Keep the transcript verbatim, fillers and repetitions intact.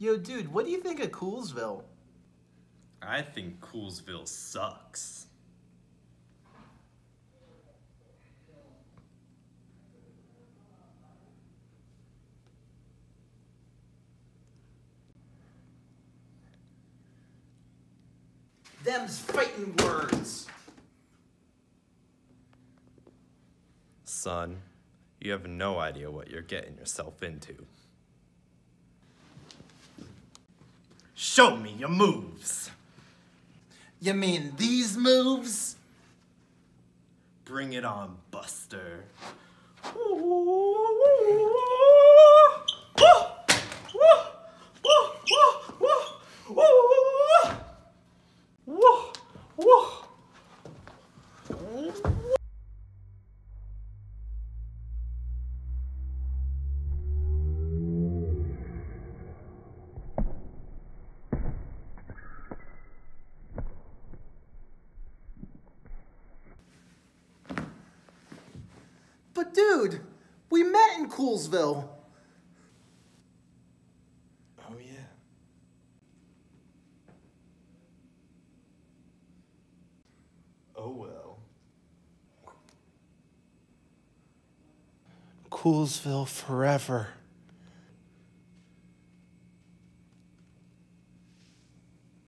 Yo, dude, what do you think of Coolsville? I think Coolsville sucks. Them's fighting words. Son, you have no idea what you're getting yourself into. Show me your moves. You mean these moves? Bring it on, Buster. But dude, we met in Coolsville. Oh, yeah. Oh, well. Coolsville forever.